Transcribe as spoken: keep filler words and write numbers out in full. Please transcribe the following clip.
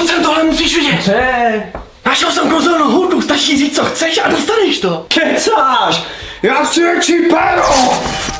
Lucen, tohle musíš vidět. Če? Našel jsem kozelnou hudbu, stačí říct, co chceš a dostaneš to. Kecáš! Já chci větší péro!